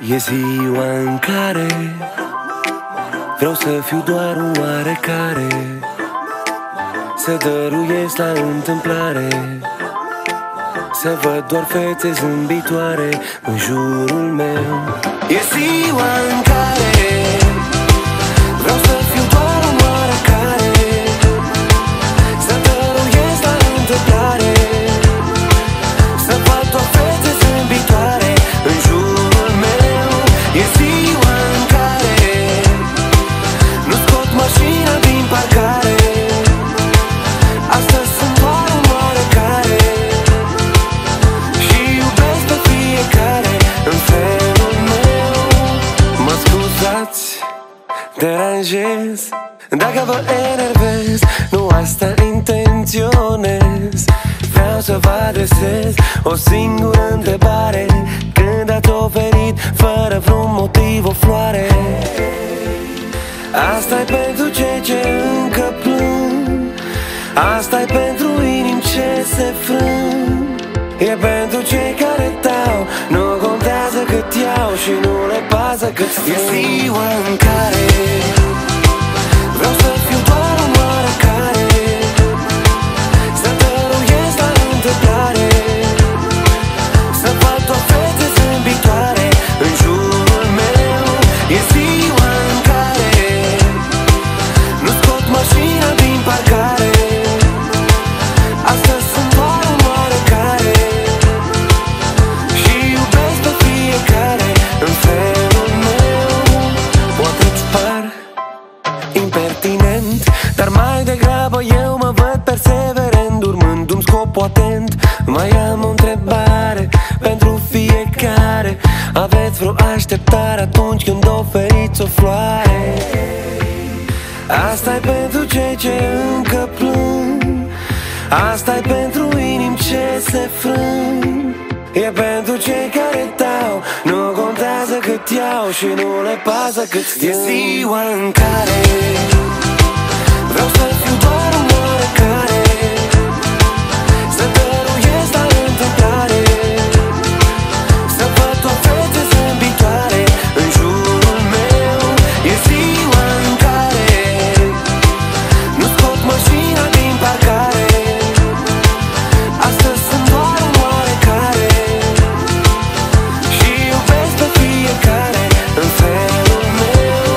E ziua în care vreau să fiu doar un oarecare, să dăruiesc la întâmplare, să văd doar fețe zâmbitoare în jurul meu. E ziua în care vreau să fiu doar un oarecare, să dăruiesc la întâmplare, să văd doar fețe zâmbitoare în jurul meu. E ziua în care nu scot mașina din parcare, astăzi sunt doar un oarecare și iubesc pe fiecare în felul meu. Mă scuzați, deranjez dacă vă enervez, nu asta intenționez. Vreau să vă adresez o singură întrebare: când ați oferit fără vreun motiv o floare? Asta-i pentru cei ce încă plâng, asta-i pentru inimi ce se frâng, e pentru cei care dau, nu contează cât iau și nu le pasă cât strâng. E ziua în care vreau să fiu doar un oarecare, să dăruiesc la întâmplare, să văd doar fețe zâmbitoare în jurul meu. E ziua în care nu scot mașina din parcare, astăzi sunt doar un oarecare și iubesc pe fiecare în felul meu. Poate-ți par impertinent, dar mai degrabă eu mă văd perseverent, urmându-mi scopul atent. Mai am o întrebare pentru fiecare: aveți vreo așteptare atunci când oferiți o floare? Asta-i pentru cei ce încă plâng, asta-i pentru inimi ce se frâng, e pentru cei care dau, nu contează cât iau și nu le pasă cât strâng. E ziua în care vreau să fiu doar un oarecare, să dăruiesc la întâmplare, să văd doar fețe zâmbitoare în jurul meu. E ziua în care nu scot mașina din parcare, astăzi sunt doar un oarecare și iubesc pe fiecare în felul meu.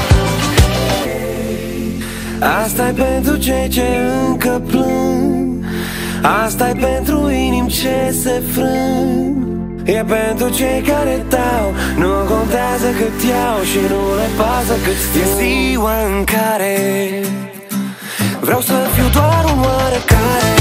Asta-i pentru cei ce încă plâng, asta-i pentru inimi ce se frâng, e pentru cei care dau, nu contează cât iau și nu le pasă cât strâng. E ziua în care vreau să fiu doar un oarecare,